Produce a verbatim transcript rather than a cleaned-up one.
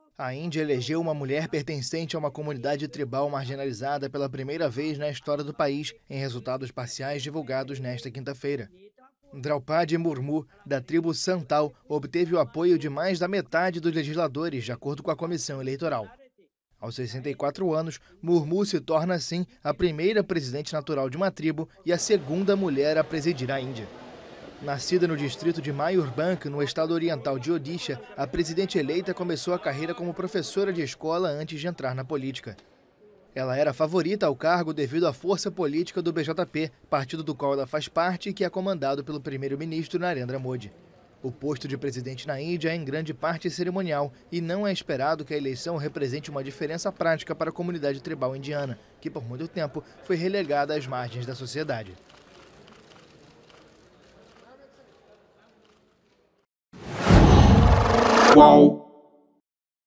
A Índia elegeu uma mulher pertencente a uma comunidade tribal marginalizada pela primeira vez na história do país, em resultados parciais divulgados nesta quinta-feira. Draupadi Murmu, da tribo Santal, obteve o apoio de mais da metade dos legisladores, de acordo com a comissão eleitoral. Aos sessenta e quatro anos, Murmu se torna, assim, a primeira presidente natural de uma tribo e a segunda mulher a presidir a Índia. Nascida no distrito de Mayurbhank, no estado oriental de Odisha, a presidente eleita começou a carreira como professora de escola antes de entrar na política. Ela era favorita ao cargo devido à força política do B J P, partido do qual ela faz parte e que é comandado pelo primeiro-ministro Narendra Modi. O posto de presidente na Índia é em grande parte cerimonial e não é esperado que a eleição represente uma diferença prática para a comunidade tribal indiana, que por muito tempo foi relegada às margens da sociedade. Qual?